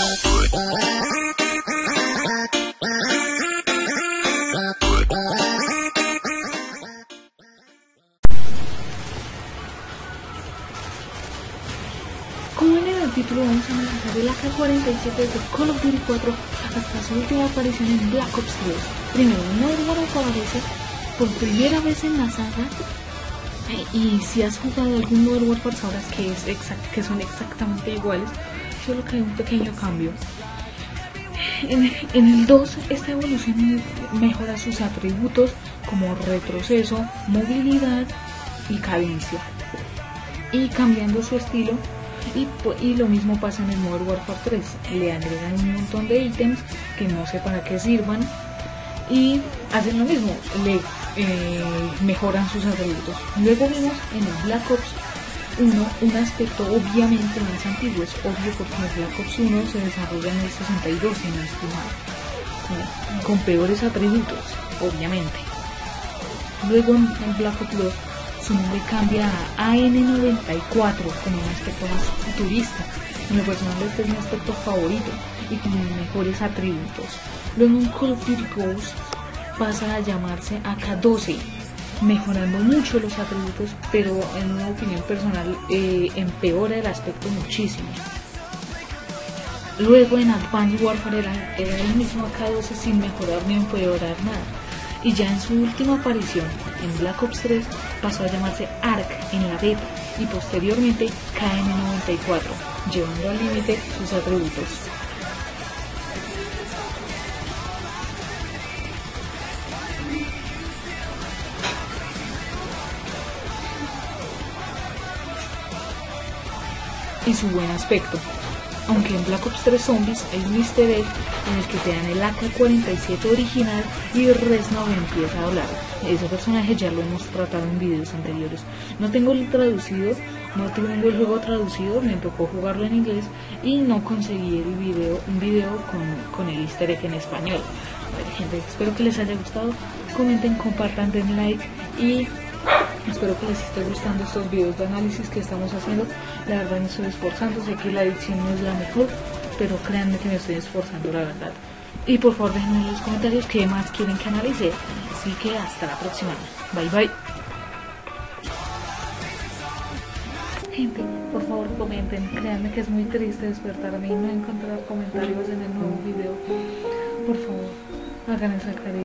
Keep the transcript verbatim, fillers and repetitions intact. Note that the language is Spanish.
Como ven en el título, vamos a analizar el A K cuarenta y siete de Call of Duty cuatro hasta su última aparición en Black Ops tres. Primero, Modern Warfare aparece por primera vez en la saga, y si has jugado algún Modern Warfare sabrás que, es exact, que son exactamente iguales, solo que hay un pequeño cambio. En, en el dos, esta evolución mejora sus atributos como retroceso, movilidad y cadencia, y cambiando su estilo. Y, y lo mismo pasa en el Modern Warfare tres, le agregan un montón de ítems que no sé para qué sirvan y hacen lo mismo, le eh, mejoran sus atributos. Luego vemos en el Black Ops uno un aspecto obviamente más antiguo, es obvio porque el Black Ops uno se desarrolla en el sesenta y dos, en con, con peores atributos, obviamente. Luego en el Black Ops dos su nombre cambia a A N noventa y cuatro con un aspecto más futurista. En lo personal este es mi aspecto favorito y con mejores atributos. Luego en Call of Duty Ghosts pasa a llamarse A K doce, mejorando mucho los atributos, pero en una opinión personal eh, empeora el aspecto muchísimo. Luego en Advanced Warfare era, era el mismo A K doce sin mejorar ni empeorar nada. Y ya en su última aparición en Black Ops tres pasó a llamarse A R C en la beta y posteriormente K N noventa y cuatro, llevando al límite sus atributos. Y su buen aspecto. Aunque en Black Ops tres Zombies hay un easter egg en el que te dan el A K cuarenta y siete original y Reznov empieza a hablar. Ese personaje ya lo hemos tratado en videos anteriores. No tengo el traducido, no tengo el juego traducido, me tocó jugarlo en inglés y no conseguí el video, un video con, con el easter egg en español. Bueno, gente, espero que les haya gustado, comenten, compartan, den like y espero que les esté gustando estos videos de análisis que estamos haciendo. La verdad me estoy esforzando, sé que la edición no es la mejor, pero créanme que me estoy esforzando, la verdad. Y por favor déjenme en los comentarios qué más quieren que analice. Así que hasta la próxima. Bye bye. Gente, por favor comenten, créanme que es muy triste despertarme y no encontrar comentarios en el nuevo video. Por favor, hagan esa caridad.